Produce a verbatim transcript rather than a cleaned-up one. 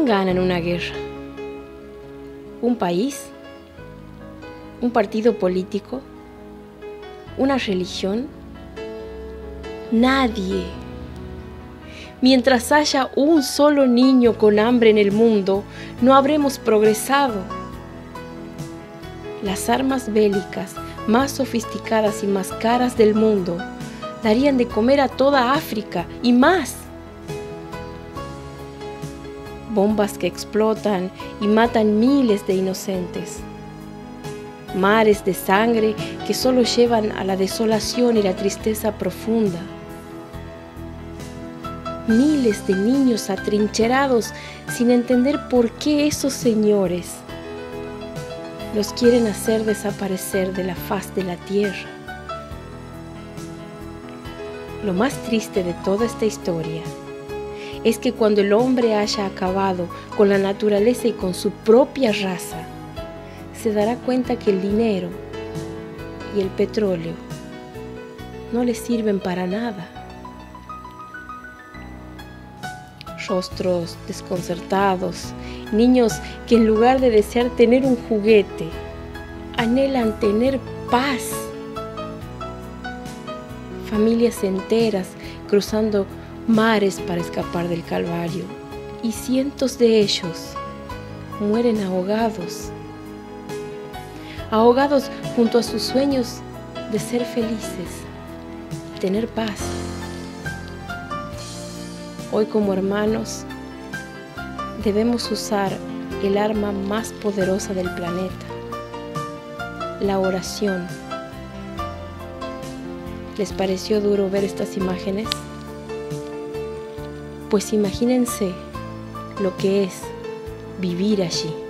¿Quién gana en una guerra? ¿Un país? ¿Un partido político? ¿Una religión? Nadie. Mientras haya un solo niño con hambre en el mundo, no habremos progresado. Las armas bélicas más sofisticadas y más caras del mundo darían de comer a toda África y más. Bombas que explotan y matan miles de inocentes. Mares de sangre que solo llevan a la desolación y la tristeza profunda. Miles de niños atrincherados sin entender por qué esos señores los quieren hacer desaparecer de la faz de la tierra. Lo más triste de toda esta historia es que cuando el hombre haya acabado con la naturaleza y con su propia raza, se dará cuenta que el dinero y el petróleo no le sirven para nada. Rostros desconcertados, niños que en lugar de desear tener un juguete, anhelan tener paz. Familias enteras cruzando mares para escapar del Calvario, y cientos de ellos mueren ahogados, ahogados junto a sus sueños de ser felices, tener paz. Hoy, como hermanos, debemos usar el arma más poderosa del planeta, la oración. ¿Les pareció duro ver estas imágenes? Pues imagínense lo que es vivir allí.